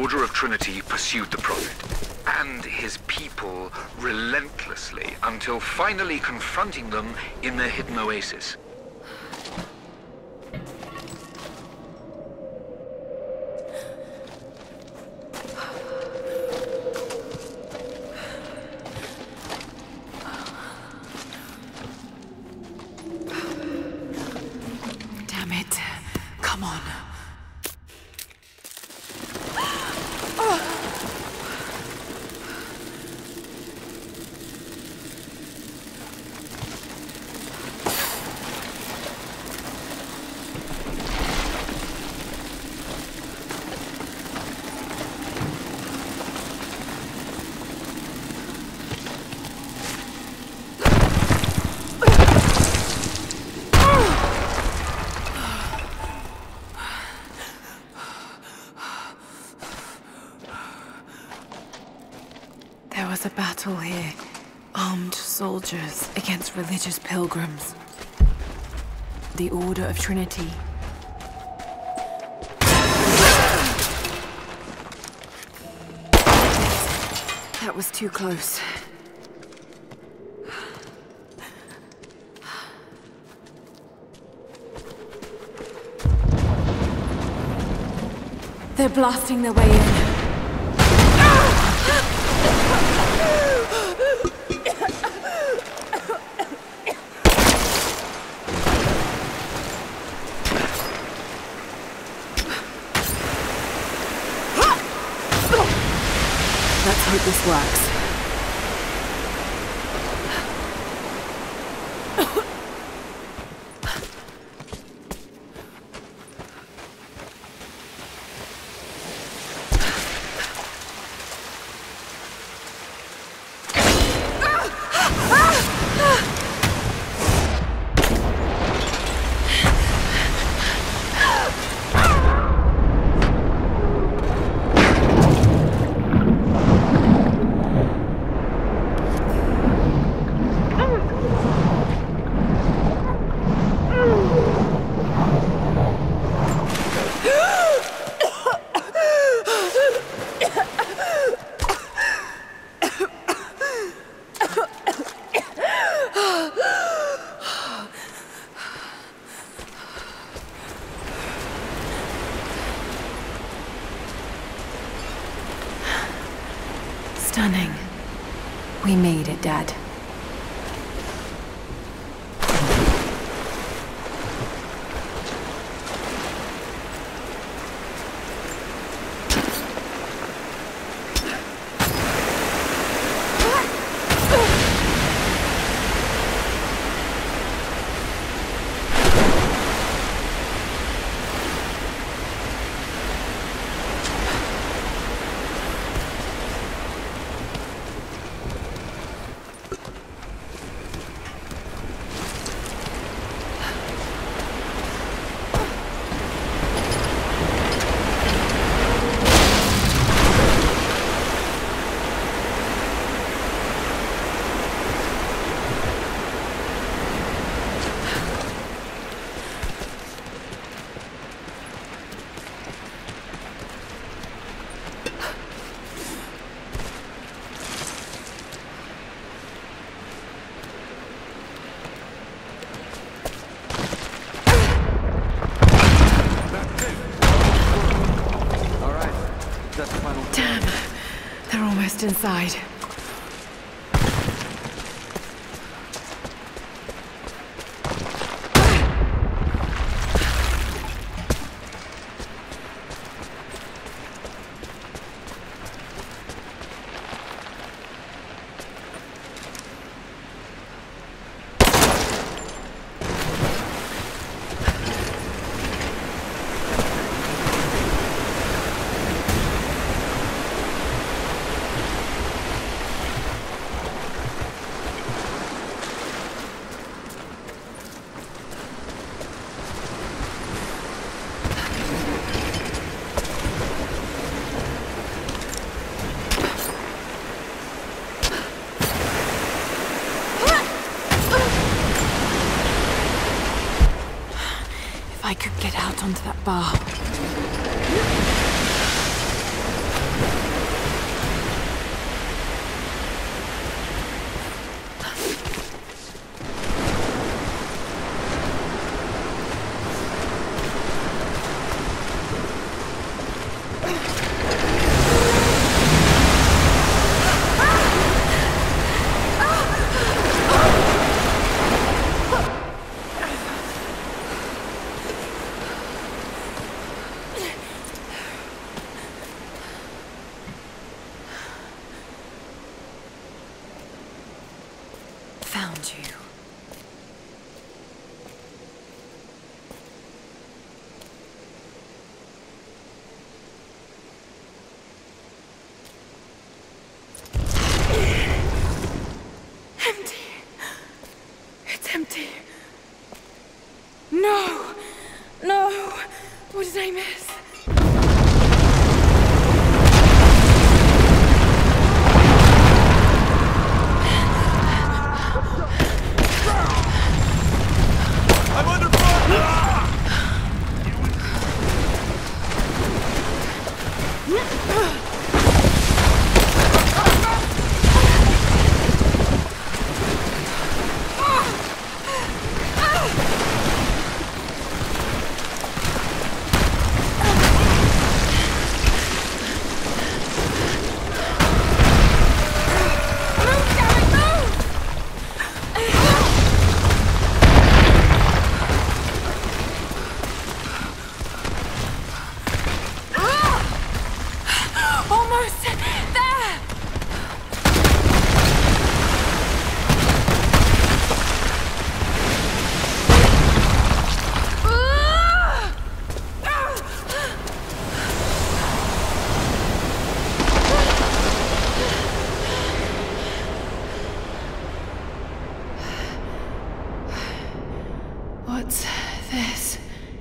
Order of Trinity pursued the Prophet and his people relentlessly until finally confronting them in their hidden oasis. Damn it. Come on. There was a battle here. Armed soldiers against religious pilgrims. The Order of Trinity. That was too close. They're blasting their way in. Let's hope this works. Stunning. We made it, Dad. Damn, they're almost inside. I could get out onto that bar. found you. Empty. It's empty. No! No! What did I miss? I'm under fire! Almost there! What's this?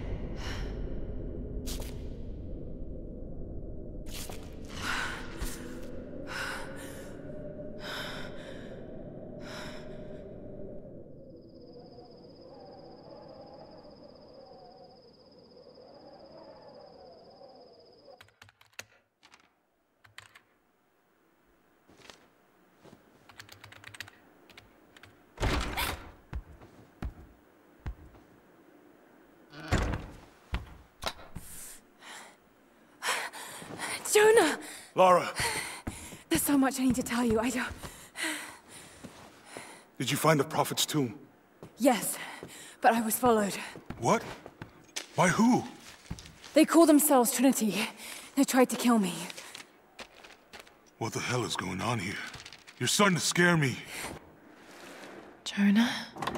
Jonah! Lara, There's so much I need to tell you. I don't... did you find the Prophet's tomb? Yes, but I was followed. What? By who? They call themselves Trinity. They tried to kill me. What the hell is going on here? You're starting to scare me. Jonah?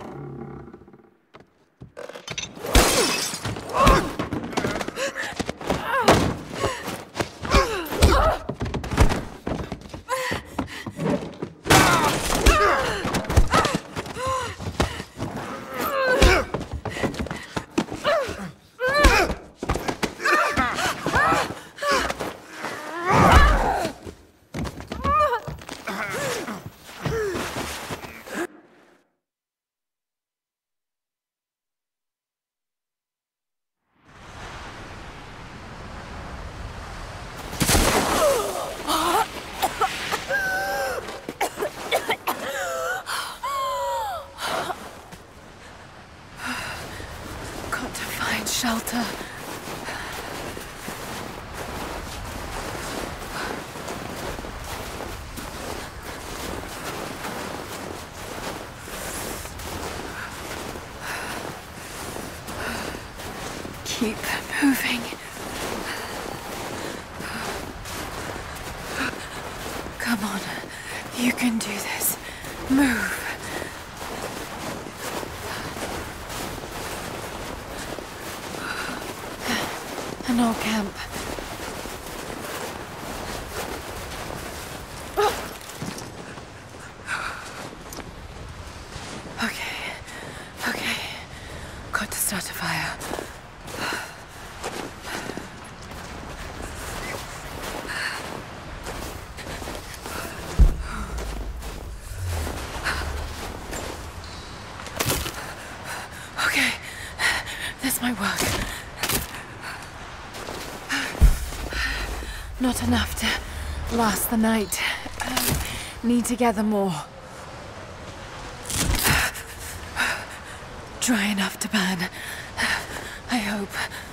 Got to find shelter. Keep moving. Come on, you can do this. Move. An old camp. Okay. Got to start a fire. Okay, that's my work. Not enough to last the night. Need to gather more. Dry enough to burn. I hope.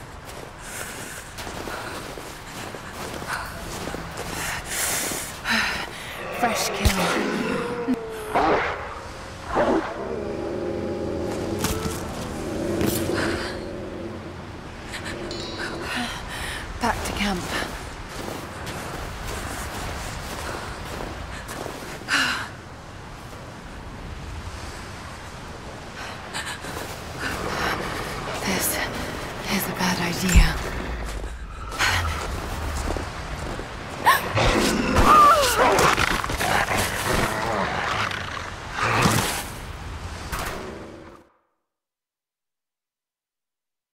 Fresh kill. Back to camp. idea.